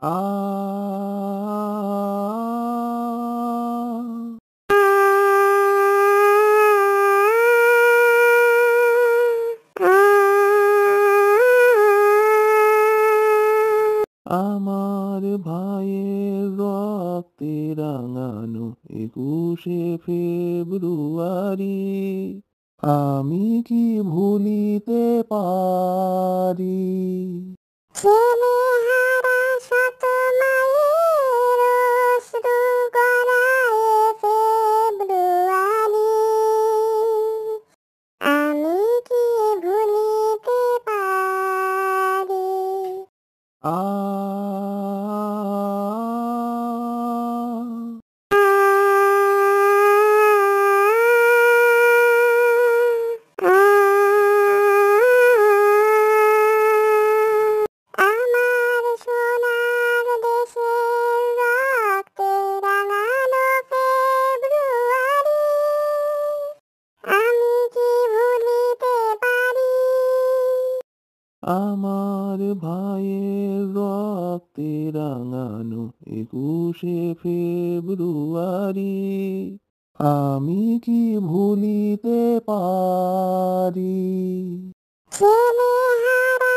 আ আমার ভাইয়ের রক্তে রাঙানো ২১শে ফেব্রুয়ারি আমি কি ভুলিতে পারি? ছেলেহারা শত মায়ের অশ্রু গড়ায় ফেব্রুয়ারি, আমি কি ভুলিতে পারি? আ আমার সোনার দেশের রক্তে রাঙানো ফেব্রুয়ারি, আমি কি ভুলিতে পারি? আমার ভাইয়ের রক্তে রাঙানো ২১শে ফেব্রুয়ারি আমি কি ভুলিতে পারি? ছেলেহারা